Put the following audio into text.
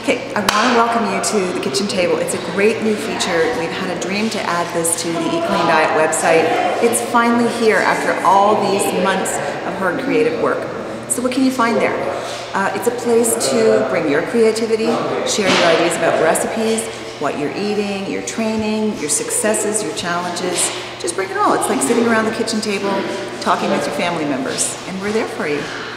Okay, I want to welcome you to the kitchen table. It's a great new feature. We've had a dream to add this to the Eat Clean Diet website. It's finally here after all these months of hard creative work. So what can you find there? It's a place to bring your creativity, share your ideas about recipes, what you're eating, your training, your successes, your challenges. Just bring it all. It's like sitting around the kitchen table, talking with your family members, and we're there for you.